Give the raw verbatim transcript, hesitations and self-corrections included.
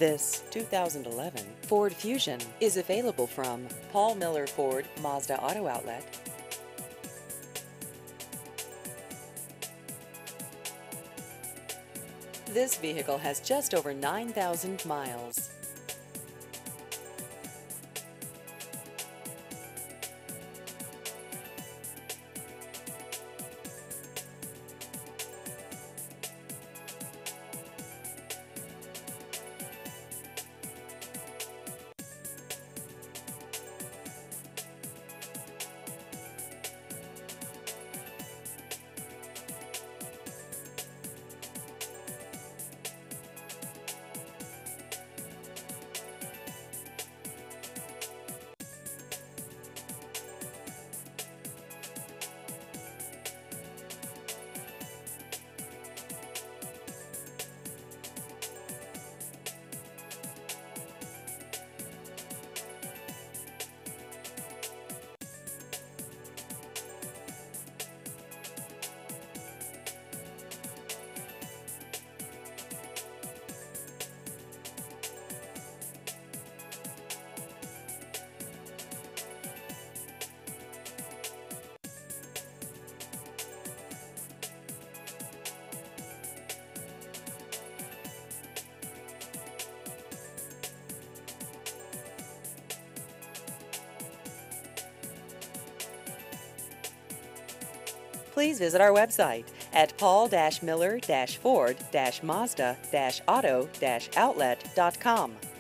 This two thousand eleven Ford Fusion is available from Paul Miller Ford Mazda Auto Outlet. This vehicle has just over nine thousand miles. Please visit our website at paul miller ford mazda auto outlet dot com.